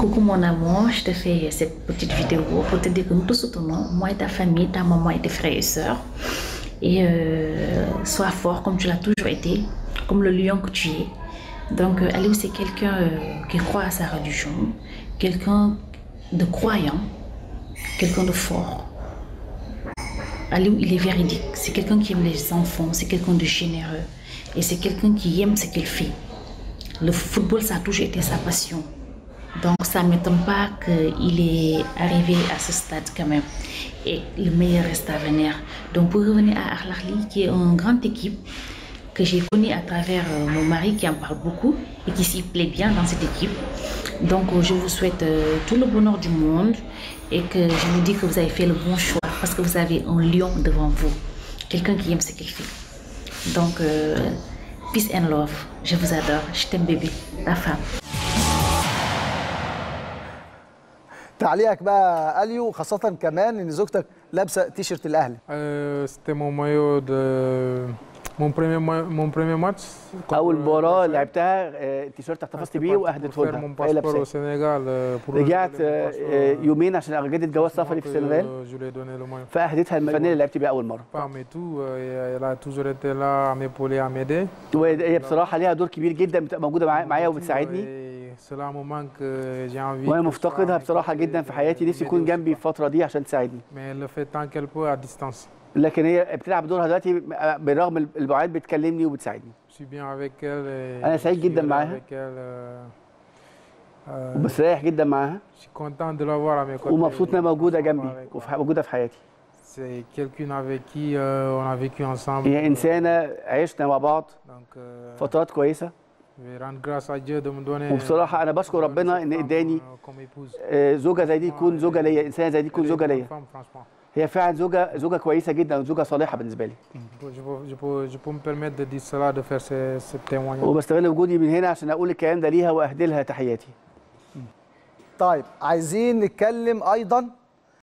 Coucou mon amour, je te fais cette petite vidéo pour te dire que nous te soutenons, moi et ta famille, ta maman et tes frères et sœurs. Et sois fort comme tu l'as toujours été, comme le lion que tu es. Donc Aliou, c'est quelqu'un qui croit à sa religion, quelqu'un de croyant, quelqu'un de fort. Aliou, il est véridique, c'est quelqu'un qui aime les enfants, c'est quelqu'un de généreux. Et c'est quelqu'un qui aime ce qu'il fait. Le football, ça a toujours été sa passion. Donc ça ne m'étonne pas qu'il est arrivé à ce stade quand même. Et le meilleur reste à venir. Donc pour revenir à Al Ahly, qui est une grande équipe que j'ai connue à travers mon mari qui en parle beaucoup et qui s'y plaît bien dans cette équipe. Donc je vous souhaite tout le bonheur du monde et que je vous dis que vous avez fait le bon choix parce que vous avez un lion devant vous. Quelqu'un qui aime ce qu'il fait. Donc peace and love. Je vous adore. Je t'aime bébé. Ta femme. تعليقك بقى اليو خاصة كمان ان زوجتك لابسه تيشيرت الاهلي. C'était mon maillot de mon premier match. اول مباراه لعبتها التيشيرت احتفظت بيه واهدته لها فهي لابساه. رجعت يومين عشان اجدد جواز سفري في السنغال فاهدتها الفنانه اللي لعبت بيها اول مره. وهي بصراحه ليها دور كبير جدا، بتبقى موجوده معايا وبتساعدني وانا مفتقدها بصراحه جدا في حياتي. نفسي يكون جنبي في الفتره دي عشان تساعدني. لكن هي بتلعب دورها دلوقتي بالرغم البعاد، بتكلمني وبتساعدني. انا سعيد جدا معاها وبستريح جدا معاها ومبسوط انها موجوده جنبي وموجوده في حياتي. هي انسانه عشنا مع بعض فترات كويسه، وبصراحه انا بشكر ربنا ان اداني زوجه زي دي تكون زوجه ليا، انسانه زي دي تكون زوجه ليا. هي فعلا زوجه كويسه جدا وزوجه صالحه بالنسبه لي. وبستغل وجودي من هنا عشان اقول الكلام ده ليها واهدي لها تحياتي. طيب عايزين نتكلم ايضا